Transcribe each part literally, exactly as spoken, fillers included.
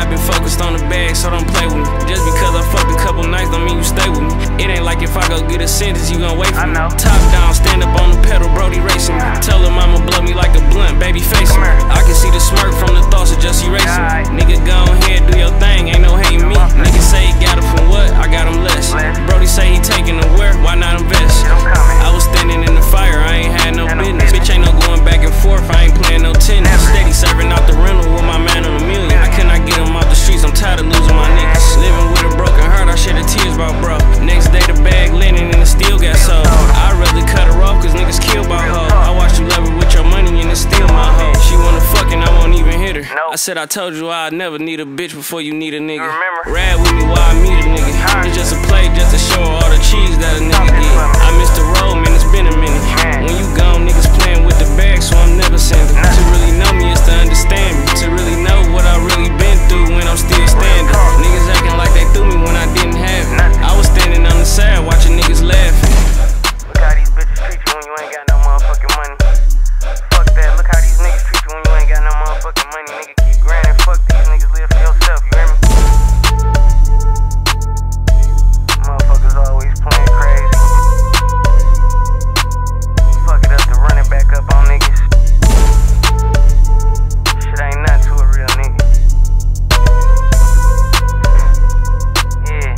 I've been focused on the bag, so don't play with me. Just because I fucked a couple nights don't mean you stay with me. It ain't like if I go get a sentence, you gon' wait for me. Top down, stand up on the pedal, Brody racing me. Tell him I'ma blow me like a blunt, baby facing me. I can see the smirk from the thoughts of just erasing me. Nigga, go ahead, do your thing, ain't no hating me. Nigga say he got it from what? I got him less. Brody say he taking the where? Why not invest? I was standing in the fire, I ain't had no business. Bitch ain't no going back and forth, I ain't playing no tennis. Steady serving out the rental with my man on a million. I cannot get him out the streets, I'm tired of losing my niggas. Living with a broken heart, I shed the tears about bro. Next day the bag linen and it still got sold. I'd rather cut her off cause niggas kill by hoe. I watched you love her with your money and it's still my hoe. She wanna fuck and I won't even hit her. I said I told you I'd never need a bitch before you need a nigga. Ride with me while I meet a nigga. It's just a play just to show all the cheese that a nigga get. I missed the road, man, it's been a minute. When you gone, niggas playing with the bag, so I'm never sending. To really know me is to understand me. To really know what I really been through when I'm still standing. Niggas acting like they threw me when I didn't have it. I was standing on the side watching niggas laughing. Look how these bitches treat you when you ain't got no motherfucking money. Fuck that, look how these niggas treat you when you ain't got no motherfucking money. Nigga, keep grinding, fuck these niggas, live for yourself, you hear me? Motherfuckers always playing crazy. Fuck it up to run it back up on niggas. Shit ain't nothing to a real nigga. Yeah.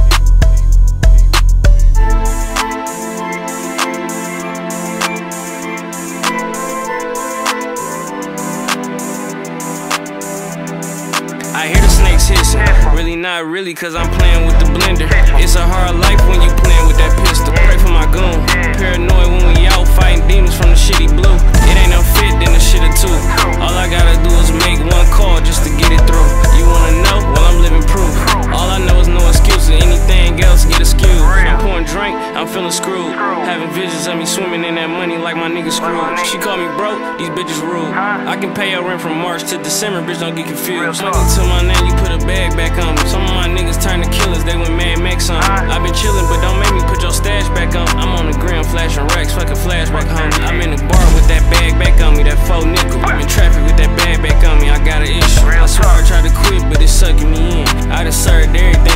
I hear the snakes hissing, really not really cause I'm playing with the blender. It's a hard life when you playing with that pistol. Pray for my goon, paranoid when we out fighting demons from the shitty blue. It ain't no fit, then the shit or two. All I gotta do is make one call just to get it through. You wanna know? Well, I'm living proof. All I know is no excuses, anything else get excused. I'm pouring drink, I'm feeling screwed. Having visions of me swimming in that money like my nigga Scrooge. She call me broke, these bitches rude. I can pay her rent from March to December, bitch, don't get confused. Smoking to my name, you put a bag back on me. Some of my niggas turn to killers, they went Mad Max on me. I been chillin', but don't make me put your stash back on. I'm on the gram flashing racks, fuck a flashback, homie. I'm in the bar with that bag back on me, that faux nickel. I'm in traffic with that bag back on me, I got an issue. I swear I tried to quit, but it's sucking me in. I done served everything.